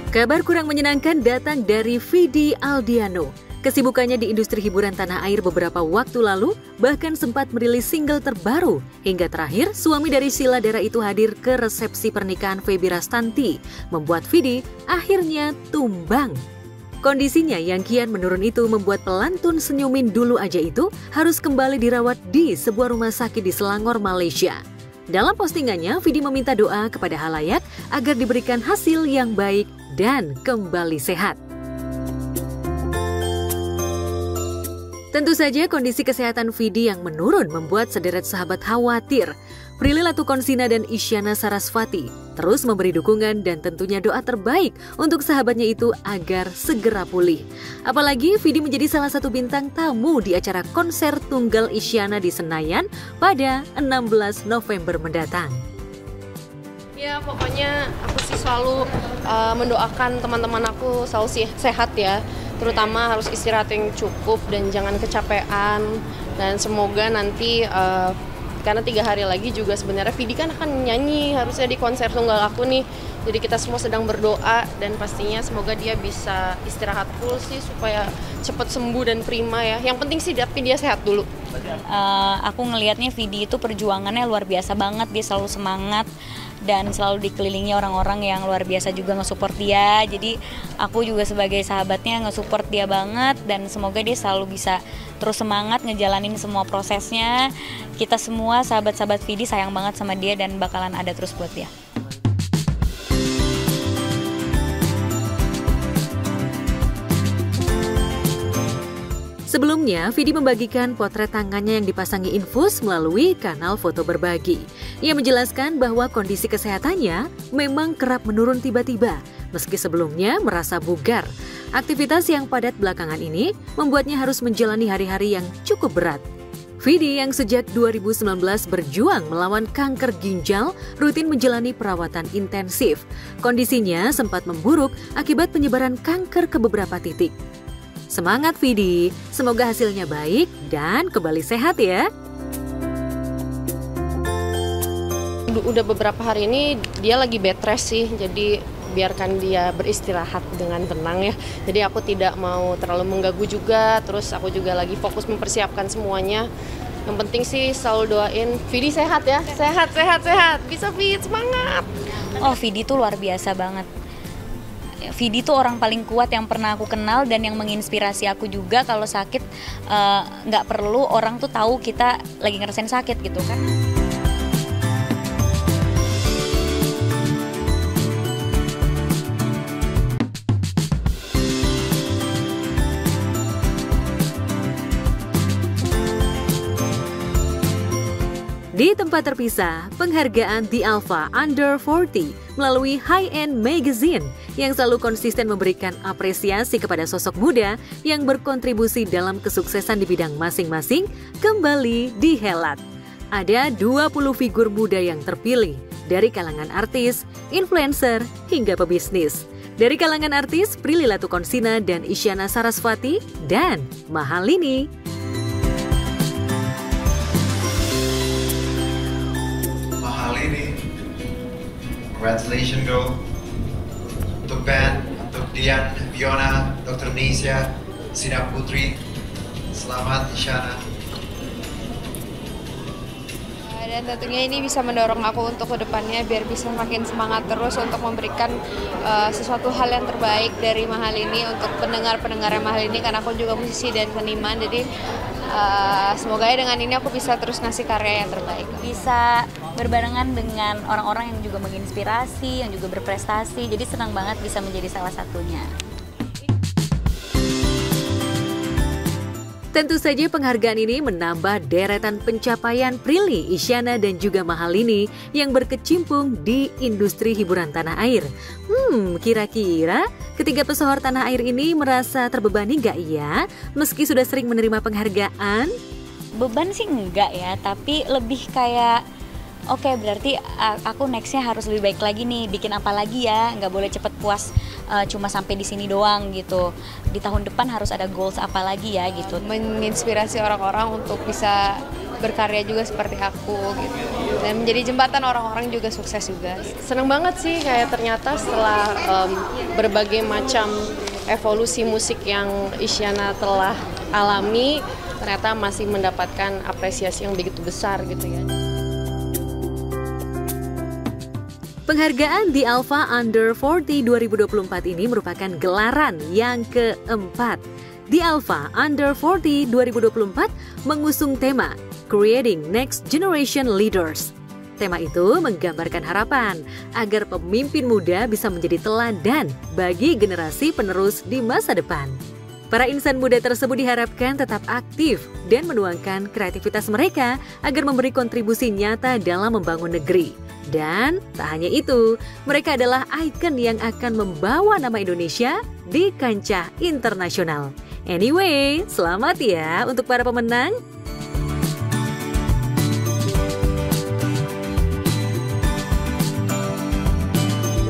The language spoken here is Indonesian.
Kabar kurang menyenangkan datang dari Vidi Aldiano. Kesibukannya di industri hiburan tanah air beberapa waktu lalu bahkan sempat merilis single terbaru. Hingga terakhir, suami dari Sheila Dara itu hadir ke resepsi pernikahan Feby Rastanti, membuat Vidi akhirnya tumbang. Kondisinya yang kian menurun itu membuat pelantun senyumin dulu aja itu harus kembali dirawat di sebuah rumah sakit di Selangor, Malaysia. Dalam postingannya, Vidi meminta doa kepada halayak agar diberikan hasil yang baik dan kembali sehat. Tentu saja kondisi kesehatan Vidi yang menurun membuat sederet sahabat khawatir. Prilly Latukonsina dan Isyana Sarasvati terus memberi dukungan dan tentunya doa terbaik untuk sahabatnya itu agar segera pulih. Apalagi Vidi menjadi salah satu bintang tamu di acara konser tunggal Isyana di Senayan pada 16 November mendatang. Ya pokoknya aku sih selalu mendoakan teman-teman aku selalu sehat ya. Terutama harus istirahat yang cukup dan jangan kecapean. Dan semoga nanti karena 3 hari lagi juga sebenarnya Vidi kan akan nyanyi harusnya di konser tunggal aku nih. Jadi kita semua sedang berdoa dan pastinya semoga dia bisa istirahat full sih supaya cepat sembuh dan prima ya. Yang penting sih tapi dia sehat dulu. Aku ngelihatnya Vidi itu perjuangannya luar biasa banget, dia selalu semangat dan selalu dikelilingi orang-orang yang luar biasa juga nge-support dia. Jadi aku juga sebagai sahabatnya nge-support dia banget dan semoga dia selalu bisa terus semangat ngejalanin semua prosesnya. Kita semua sahabat-sahabat Vidi sayang banget sama dia dan bakalan ada terus buat dia. Sebelumnya, Vidi membagikan potret tangannya yang dipasangi infus melalui kanal foto berbagi. Ia menjelaskan bahwa kondisi kesehatannya memang kerap menurun tiba-tiba, meski sebelumnya merasa bugar. Aktivitas yang padat belakangan ini membuatnya harus menjalani hari-hari yang cukup berat. Vidi yang sejak 2019 berjuang melawan kanker ginjal rutin menjalani perawatan intensif. Kondisinya sempat memburuk akibat penyebaran kanker ke beberapa titik. Semangat Vidi, semoga hasilnya baik dan kembali sehat ya. Udah beberapa hari ini dia lagi bed rest sih, jadi biarkan dia beristirahat dengan tenang ya. Jadi aku tidak mau terlalu mengganggu juga, terus aku juga lagi fokus mempersiapkan semuanya. Yang penting sih selalu doain Vidi sehat ya, sehat, bisa Vidi semangat. Oh Vidi tuh luar biasa banget. Vidi tuh orang paling kuat yang pernah aku kenal dan yang menginspirasi aku juga kalau sakit nggak perlu orang tuh tahu kita lagi ngerasain sakit gitu kan. Di tempat terpisah, penghargaan The Alpha Under 40 melalui High End Magazine yang selalu konsisten memberikan apresiasi kepada sosok muda yang berkontribusi dalam kesuksesan di bidang masing-masing kembali dihelat. Ada 20 figur muda yang terpilih dari kalangan artis, influencer, hingga pebisnis. Dari kalangan artis, Prilly Latukonsina dan Isyana Sarasvati dan Mahalini. Congratulations girl. Untuk Ben, untuk Dian, Fiona, Dr. Nisha, Sina Putri. Selamat Isyana. Dan tentunya ini bisa mendorong aku untuk kedepannya biar bisa makin semangat terus untuk memberikan sesuatu hal yang terbaik dari Mahalini untuk pendengar-pendengar Mahalini, karena aku juga musisi dan seniman. Jadi semoga dengan ini aku bisa terus ngasih karya yang terbaik. Bisa berbarengan dengan orang-orang yang juga menginspirasi, yang juga berprestasi. Jadi senang banget bisa menjadi salah satunya. Tentu saja penghargaan ini menambah deretan pencapaian Prilly, Isyana, dan juga Mahalini yang berkecimpung di industri hiburan tanah air. Kira-kira ketiga pesohor tanah air ini merasa terbebani nggak ya? Meski sudah sering menerima penghargaan? Beban sih enggak ya, tapi lebih kayak oke, berarti aku nextnya harus lebih baik lagi nih, bikin apa lagi ya, nggak boleh cepet puas cuma sampai di sini doang gitu. Di tahun depan harus ada goals apa lagi ya gitu. Menginspirasi orang-orang untuk bisa berkarya juga seperti aku gitu. Dan menjadi jembatan orang-orang juga sukses juga. Seneng banget sih kayak ternyata setelah berbagai macam evolusi musik yang Isyana telah alami, ternyata masih mendapatkan apresiasi yang begitu besar gitu ya. Penghargaan The Alpha Under 40 2024 ini merupakan gelaran yang keempat. The Alpha Under 40 2024 mengusung tema Creating Next Generation Leaders. Tema itu menggambarkan harapan agar pemimpin muda bisa menjadi teladan bagi generasi penerus di masa depan. Para insan muda tersebut diharapkan tetap aktif dan menuangkan kreativitas mereka agar memberi kontribusi nyata dalam membangun negeri. Dan tak hanya itu, mereka adalah ikon yang akan membawa nama Indonesia di kancah internasional. Anyway, selamat ya untuk para pemenang.